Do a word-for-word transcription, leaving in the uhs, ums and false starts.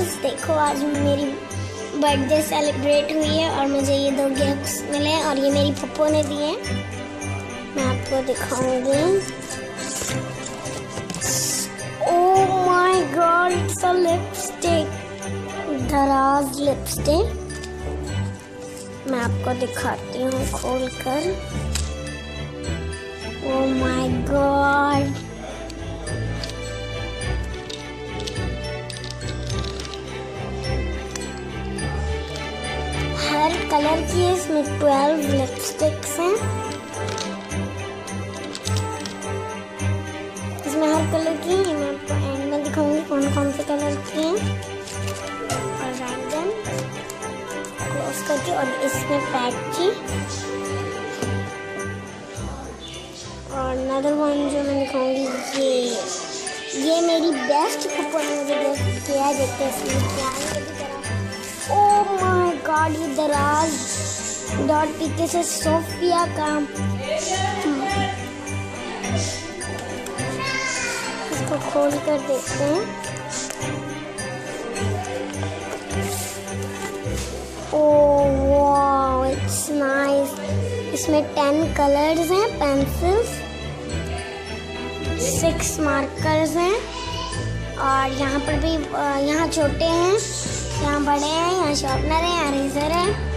Guys, देखो आज मेरी बर्थडे सेलिब्रेट हुई है और मुझे ये दो गिफ्ट्स मिले और ये मेरी पप्पू ने दिए। मैं आपको दिखाऊंगी। Oh my god, it's a lipstick, दराज लिपस्टिक। मैं आपको दिखाती हूँ खोल कर। ओह माय गॉड, हर कलर की है, इसमें ट्वेल्व लिपस्टिक्स हैं। इसमें हर कलर की है, मैं आपको एंड में दिखाऊंगी कौन कौन से कलर की हैं। और रैंडम क्लोज करके, और इसमें पैक की और अनदर वन जो मैं दिखाऊंगी, ये ये मेरी बेस्ट पप्पू ने मुझे गिफ्ट किया है। देखते हैं इसमें क्या है। ओह माय गॉड, ये दराज डॉट पीके से सोफिया का। इसको खोल कर देखते हैं। Oh wow, it's nice. इसमें टेन कलर्स हैं, पेंसिल्स, सिक्स मार्कर्स हैं और यहाँ पर भी, यहाँ छोटे हैं, यहाँ बड़े हैं, यहाँ शार्पनर है, यहाँ रेजर है।